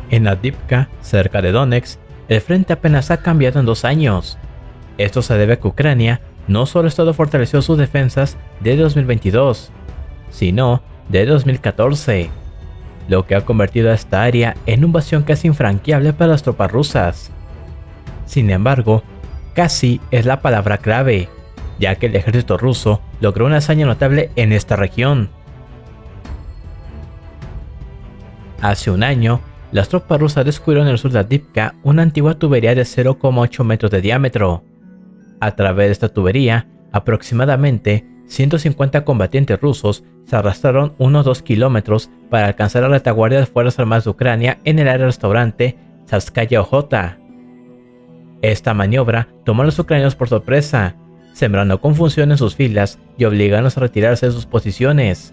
En Avdiivka, cerca de Donetsk, el frente apenas ha cambiado en 2 años. Esto se debe a que Ucrania no solo ha estado fortaleciendo sus defensas desde 2022, sino desde 2014, lo que ha convertido a esta área en un bastión casi infranqueable para las tropas rusas. Sin embargo, casi es la palabra clave, ya que el ejército ruso logró una hazaña notable en esta región. Hace un año, las tropas rusas descubrieron en el sur de Avdiivka una antigua tubería de 0,8 metros de diámetro. A través de esta tubería, aproximadamente 150 combatientes rusos se arrastraron unos 2 kilómetros para alcanzar la retaguardia de las Fuerzas Armadas de Ucrania en el área del restaurante Tsarskaya Ochota. Esta maniobra tomó a los ucranianos por sorpresa, sembrando confusión en sus filas y obligándolos a retirarse de sus posiciones.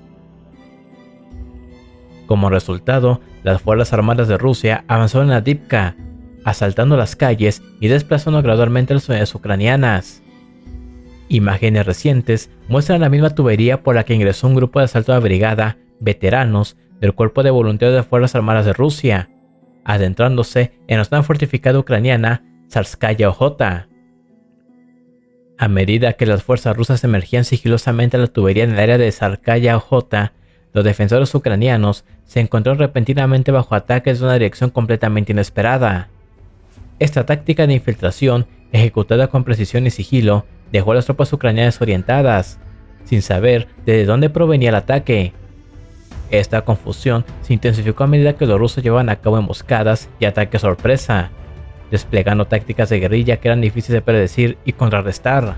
Como resultado, las Fuerzas Armadas de Rusia avanzaron a Avdiivka, asaltando las calles y desplazando gradualmente a las unidades ucranianas. Imágenes recientes muestran la misma tubería por la que ingresó un grupo de asalto a la brigada veteranos del Cuerpo de Voluntarios de las Fuerzas Armadas de Rusia, adentrándose en la zona fortificada ucraniana Tsarskaya Ochota. A medida que las fuerzas rusas emergían sigilosamente a la tubería en el área de Tsarskaya Ochota, los defensores ucranianos se encontraron repentinamente bajo ataques de una dirección completamente inesperada. Esta táctica de infiltración, ejecutada con precisión y sigilo, dejó a las tropas ucranianas orientadas, sin saber de dónde provenía el ataque. Esta confusión se intensificó a medida que los rusos llevaban a cabo emboscadas y ataques sorpresa, desplegando tácticas de guerrilla que eran difíciles de predecir y contrarrestar.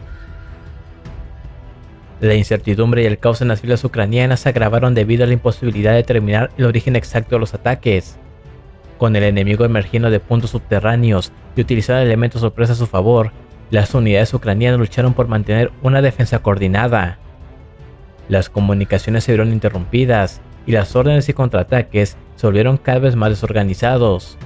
La incertidumbre y el caos en las filas ucranianas se agravaron debido a la imposibilidad de determinar el origen exacto de los ataques. Con el enemigo emergiendo de puntos subterráneos y utilizando elementos sorpresa a su favor, las unidades ucranianas lucharon por mantener una defensa coordinada. Las comunicaciones se vieron interrumpidas y las órdenes y contraataques se volvieron cada vez más desorganizados.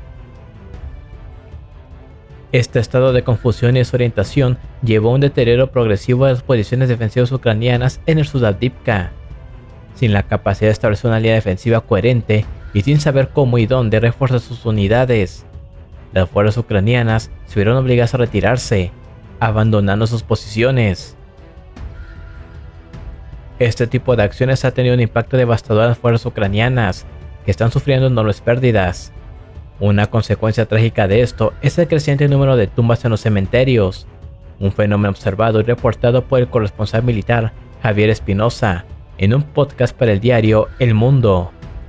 Este estado de confusión y desorientación llevó a un deterioro progresivo de las posiciones defensivas ucranianas en el sur de Avdiivka. Sin la capacidad de establecer una línea defensiva coherente y sin saber cómo y dónde reforzar sus unidades, las fuerzas ucranianas se vieron obligadas a retirarse, abandonando sus posiciones. Este tipo de acciones ha tenido un impacto devastador en las fuerzas ucranianas, que están sufriendo enormes pérdidas. Una consecuencia trágica de esto es el creciente número de tumbas en los cementerios, un fenómeno observado y reportado por el corresponsal militar Javier Espinosa en un podcast para el diario El Mundo.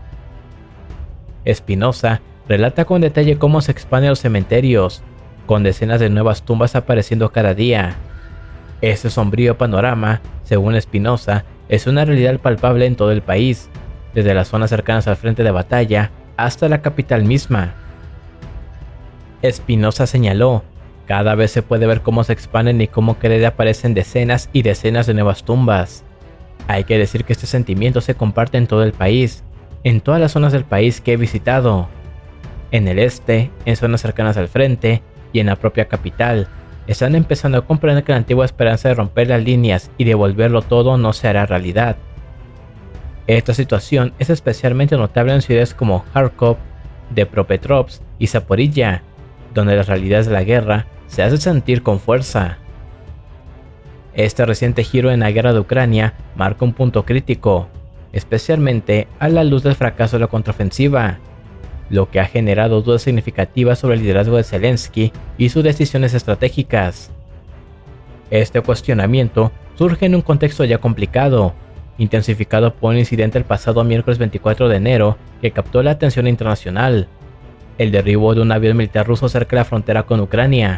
Espinosa relata con detalle cómo se expanden los cementerios, con decenas de nuevas tumbas apareciendo cada día. Este sombrío panorama, según Espinosa, es una realidad palpable en todo el país, desde las zonas cercanas al frente de batalla hasta la capital misma. Espinosa señaló, cada vez se puede ver cómo se expanden y cómo cada día aparecen decenas y decenas de nuevas tumbas. Hay que decir que este sentimiento se comparte en todo el país, en todas las zonas del país que he visitado. En el este, en zonas cercanas al frente y en la propia capital, están empezando a comprender que la antigua esperanza de romper las líneas y devolverlo todo no se hará realidad. Esta situación es especialmente notable en ciudades como Kharkov, Dnipropetrovsk y Zaporilla, donde las realidades de la guerra se hacen sentir con fuerza. Este reciente giro en la guerra de Ucrania marca un punto crítico, especialmente a la luz del fracaso de la contraofensiva, lo que ha generado dudas significativas sobre el liderazgo de Zelensky y sus decisiones estratégicas. Este cuestionamiento surge en un contexto ya complicado, intensificado por un incidente el pasado miércoles 24 de enero que captó la atención internacional: el derribo de un avión militar ruso cerca de la frontera con Ucrania.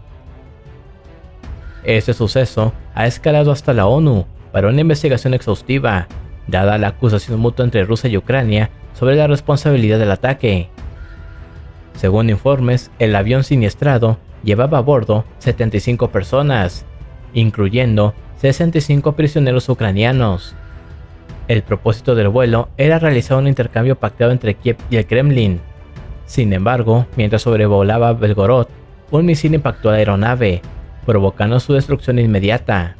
Este suceso ha escalado hasta la ONU para una investigación exhaustiva, dada la acusación mutua entre Rusia y Ucrania sobre la responsabilidad del ataque. Según informes, el avión siniestrado llevaba a bordo 75 personas, incluyendo 65 prisioneros ucranianos. El propósito del vuelo era realizar un intercambio pactado entre Kiev y el Kremlin. Sin embargo, mientras sobrevolaba Belgorod, un misil impactó a la aeronave, provocando su destrucción inmediata.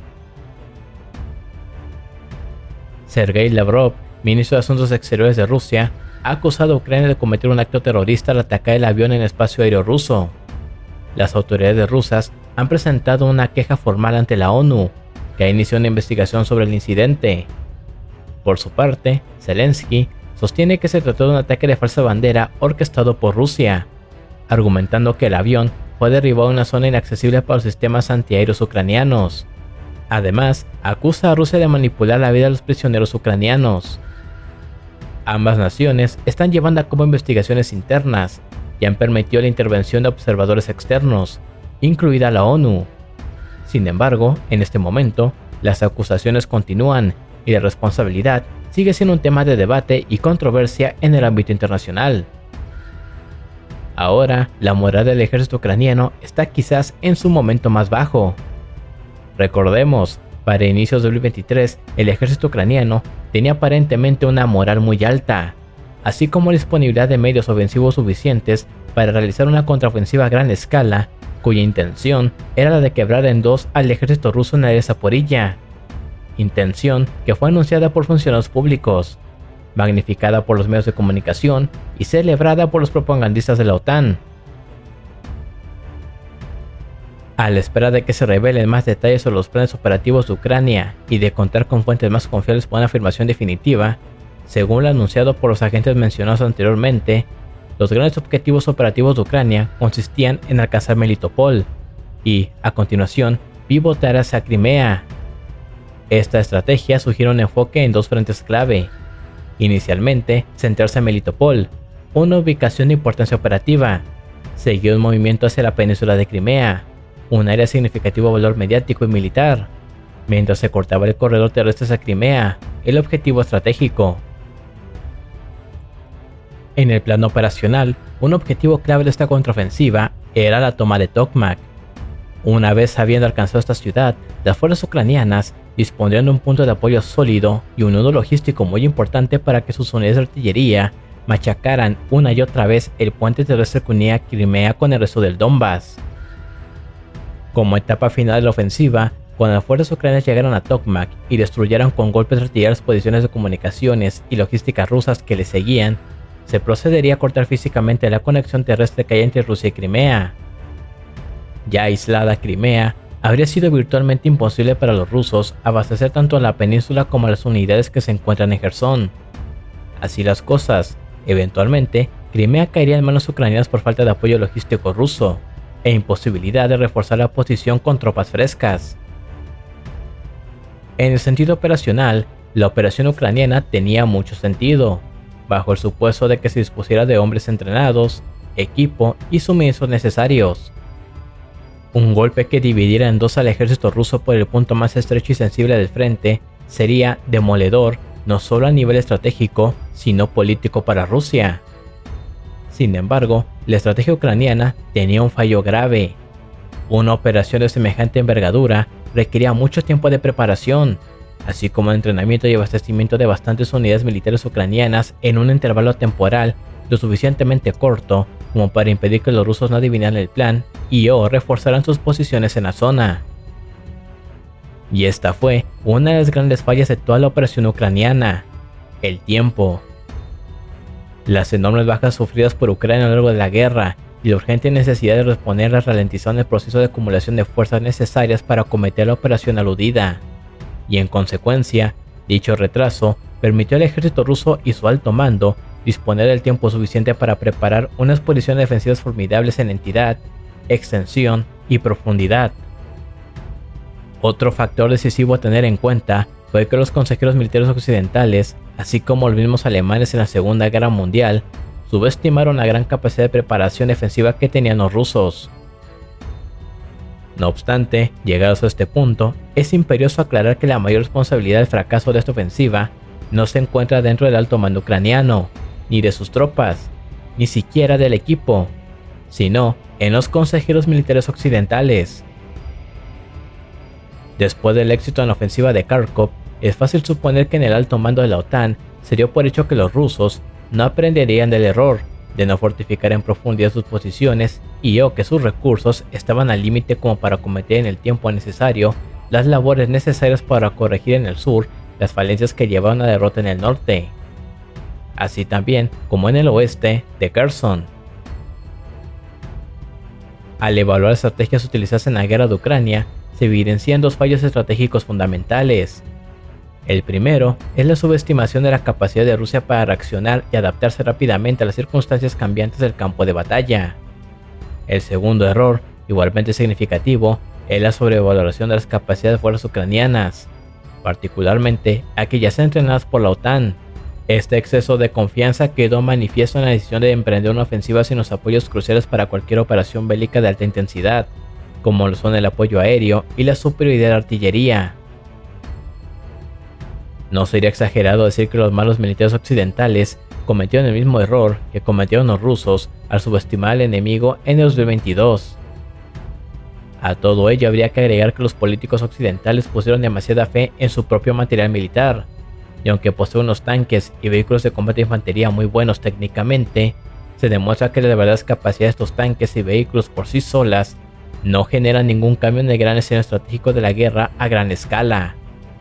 Sergei Lavrov, ministro de Asuntos Exteriores de Rusia, ha acusado a Ucrania de cometer un acto terrorista al atacar el avión en el espacio aéreo ruso. Las autoridades rusas han presentado una queja formal ante la ONU, que ha iniciado una investigación sobre el incidente. Por su parte, Zelensky sostiene que se trató de un ataque de falsa bandera orquestado por Rusia, argumentando que el avión fue derribado en una zona inaccesible para los sistemas antiaéreos ucranianos. Además, acusa a Rusia de manipular la vida de los prisioneros ucranianos. Ambas naciones están llevando a cabo investigaciones internas y han permitido la intervención de observadores externos, incluida la ONU. Sin embargo, en este momento, las acusaciones continúan y la responsabilidad sigue siendo un tema de debate y controversia en el ámbito internacional. Ahora, la moral del ejército ucraniano está quizás en su momento más bajo. Recordemos, para inicios de 2023, el ejército ucraniano tenía aparentemente una moral muy alta, así como la disponibilidad de medios ofensivos suficientes para realizar una contraofensiva a gran escala, cuya intención era la de quebrar en dos al ejército ruso en la de Zaporilla, intención que fue anunciada por funcionarios públicos, magnificada por los medios de comunicación y celebrada por los propagandistas de la OTAN. A la espera de que se revelen más detalles sobre los planes operativos de Ucrania y de contar con fuentes más confiables para una afirmación definitiva, según lo anunciado por los agentes mencionados anteriormente, los grandes objetivos operativos de Ucrania consistían en alcanzar Melitopol y, a continuación, pivotar hacia Crimea. Esta estrategia sugiere un enfoque en dos frentes clave. Inicialmente, centrarse en Melitopol, una ubicación de importancia operativa, seguido un movimiento hacia la península de Crimea, un área de significativo valor mediático y militar, mientras se cortaba el corredor terrestre hacia Crimea, el objetivo estratégico. En el plano operacional, un objetivo clave de esta contraofensiva era la toma de Tokmak. Una vez habiendo alcanzado esta ciudad, las fuerzas ucranianas dispondrían de un punto de apoyo sólido y un nudo logístico muy importante para que sus unidades de artillería machacaran una y otra vez el puente terrestre que unía Crimea con el resto del Donbass. Como etapa final de la ofensiva, cuando las fuerzas ucranianas llegaron a Tokmak y destruyeron con golpes de artillería las posiciones de comunicaciones y logística rusas que le seguían, se procedería a cortar físicamente la conexión terrestre que hay entre Rusia y Crimea. Ya aislada Crimea, habría sido virtualmente imposible para los rusos abastecer tanto a la península como a las unidades que se encuentran en Jersón. Así las cosas, eventualmente, Crimea caería en manos ucranianas por falta de apoyo logístico ruso e imposibilidad de reforzar la posición con tropas frescas. En el sentido operacional, la operación ucraniana tenía mucho sentido, bajo el supuesto de que se dispusiera de hombres entrenados, equipo y suministros necesarios. Un golpe que dividiera en dos al ejército ruso por el punto más estrecho y sensible del frente sería demoledor no solo a nivel estratégico, sino político para Rusia. Sin embargo, la estrategia ucraniana tenía un fallo grave. Una operación de semejante envergadura requería mucho tiempo de preparación, así como el entrenamiento y abastecimiento de bastantes unidades militares ucranianas en un intervalo temporal lo suficientemente corto como para impedir que los rusos no adivinaran el plan y o reforzaran sus posiciones en la zona. Y esta fue una de las grandes fallas de toda la operación ucraniana: el tiempo. Las enormes bajas sufridas por Ucrania a lo largo de la guerra y la urgente necesidad de responder ralentizaron el proceso de acumulación de fuerzas necesarias para acometer la operación aludida, y en consecuencia, dicho retraso permitió al ejército ruso y su alto mando disponer del tiempo suficiente para preparar unas posiciones defensivas formidables en entidad, extensión y profundidad. Otro factor decisivo a tener en cuenta fue que los consejeros militares occidentales, así como los mismos alemanes en la Segunda Guerra Mundial, subestimaron la gran capacidad de preparación defensiva que tenían los rusos. No obstante, llegados a este punto, es imperioso aclarar que la mayor responsabilidad del fracaso de esta ofensiva no se encuentra dentro del alto mando ucraniano, ni de sus tropas, ni siquiera del equipo, sino en los consejeros militares occidentales. Después del éxito en la ofensiva de Kharkov, es fácil suponer que en el alto mando de la OTAN se dio por hecho que los rusos no aprenderían del error de no fortificar en profundidad sus posiciones y o que sus recursos estaban al límite como para acometer en el tiempo necesario las labores necesarias para corregir en el sur las falencias que llevaron a la derrota en el norte. así también como en el oeste de Kherson. Al evaluar estrategias utilizadas en la guerra de Ucrania, se evidencian dos fallos estratégicos fundamentales. El primero es la subestimación de la capacidad de Rusia para reaccionar y adaptarse rápidamente a las circunstancias cambiantes del campo de batalla. El segundo error, igualmente significativo, es la sobrevaloración de las capacidades de fuerzas ucranianas, particularmente aquellas entrenadas por la OTAN. Este exceso de confianza quedó manifiesto en la decisión de emprender una ofensiva sin los apoyos cruciales para cualquier operación bélica de alta intensidad, como lo son el apoyo aéreo y la superioridad de la artillería. No sería exagerado decir que los malos militares occidentales cometieron el mismo error que cometieron los rusos al subestimar al enemigo en el 2022. A todo ello habría que agregar que los políticos occidentales pusieron demasiada fe en su propio material militar, y aunque posee unos tanques y vehículos de combate de infantería muy buenos técnicamente, se demuestra que las verdaderas capacidades de estos tanques y vehículos por sí solas no generan ningún cambio en el gran escenario estratégico de la guerra a gran escala.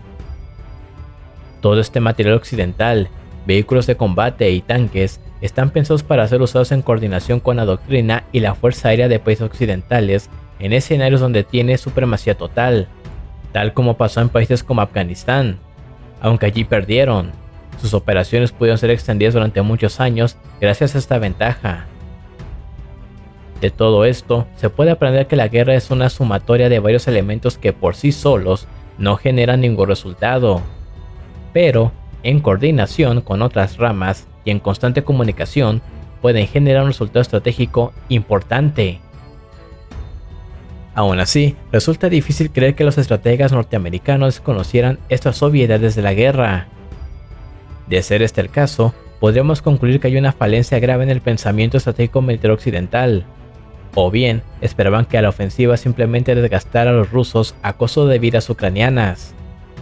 Todo este material occidental, vehículos de combate y tanques, están pensados para ser usados en coordinación con la doctrina y la fuerza aérea de países occidentales en escenarios donde tiene supremacía total, tal como pasó en países como Afganistán. Aunque allí perdieron, sus operaciones pudieron ser extendidas durante muchos años gracias a esta ventaja. De todo esto, se puede aprender que la guerra es una sumatoria de varios elementos que por sí solos no generan ningún resultado, pero en coordinación con otras ramas y en constante comunicación pueden generar un resultado estratégico importante. Aún así, resulta difícil creer que los estrategas norteamericanos desconocieran estas obviedades de la guerra. De ser este el caso, podríamos concluir que hay una falencia grave en el pensamiento estratégico militar occidental, o bien esperaban que a la ofensiva simplemente desgastara a los rusos a costo de vidas ucranianas.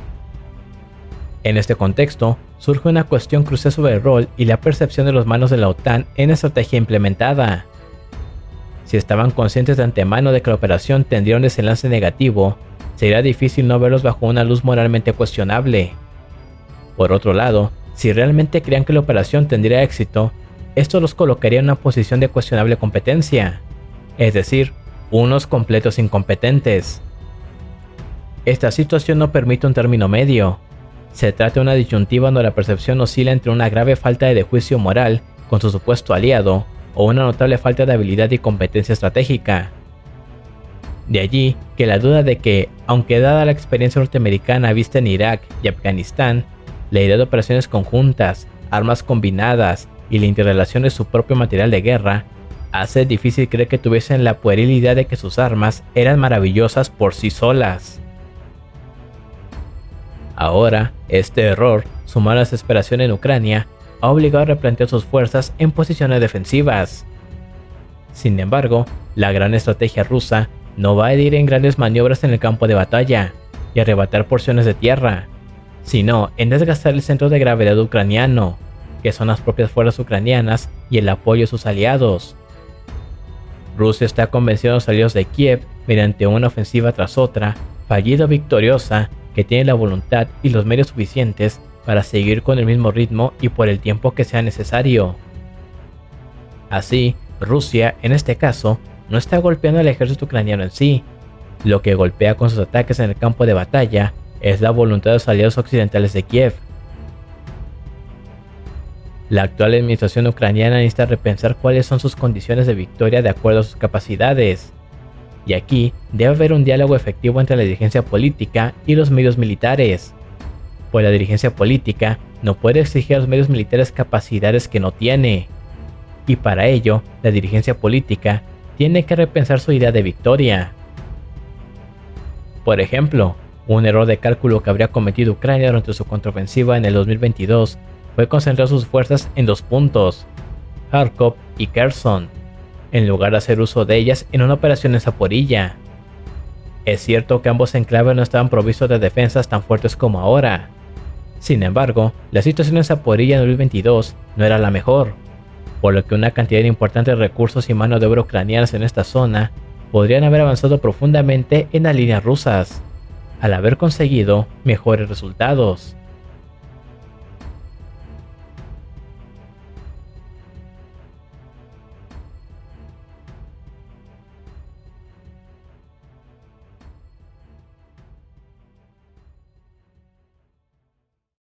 En este contexto, surge una cuestión crucial sobre el rol y la percepción de los mandos de la OTAN en la estrategia implementada. Si estaban conscientes de antemano de que la operación tendría un desenlace negativo, sería difícil no verlos bajo una luz moralmente cuestionable. Por otro lado, si realmente creían que la operación tendría éxito, esto los colocaría en una posición de cuestionable competencia, es decir, unos completos incompetentes. Esta situación no permite un término medio. Se trata de una disyuntiva donde la percepción oscila entre una grave falta de juicio moral con su supuesto aliado o una notable falta de habilidad y competencia estratégica. De allí que la duda de que, aunque dada la experiencia norteamericana vista en Irak y Afganistán, la idea de operaciones conjuntas, armas combinadas y la interrelación de su propio material de guerra, hace difícil creer que tuviesen la pueril idea de que sus armas eran maravillosas por sí solas. Ahora, este error, sumado a la desesperación en Ucrania, ha obligado a replantear sus fuerzas en posiciones defensivas. Sin embargo, la gran estrategia rusa no va a ir en grandes maniobras en el campo de batalla y arrebatar porciones de tierra, sino en desgastar el centro de gravedad ucraniano, que son las propias fuerzas ucranianas y el apoyo de sus aliados. Rusia está convenciendo a los aliados de Kiev mediante una ofensiva tras otra, fallida o victoriosa, que tiene la voluntad y los medios suficientes para seguir con el mismo ritmo y por el tiempo que sea necesario. Así, Rusia, en este caso, no está golpeando al ejército ucraniano en sí. Lo que golpea con sus ataques en el campo de batalla es la voluntad de los aliados occidentales de Kiev. La actual administración ucraniana necesita repensar cuáles son sus condiciones de victoria de acuerdo a sus capacidades. Y aquí debe haber un diálogo efectivo entre la dirigencia política y los medios militares, pues la dirigencia política no puede exigir a los medios militares capacidades que no tiene, y para ello la dirigencia política tiene que repensar su idea de victoria. Por ejemplo, un error de cálculo que habría cometido Ucrania durante su contraofensiva en el 2022 fue concentrar sus fuerzas en dos puntos, Kharkov y Kherson, en lugar de hacer uso de ellas en una operación en Zaporilla. Es cierto que ambos enclaves no estaban provistos de defensas tan fuertes como ahora. Sin embargo, la situación en Zaporilla en 2022 no era la mejor, por lo que una cantidad importante de recursos y mano de obra ucranianas en esta zona podrían haber avanzado profundamente en las líneas rusas, al haber conseguido mejores resultados.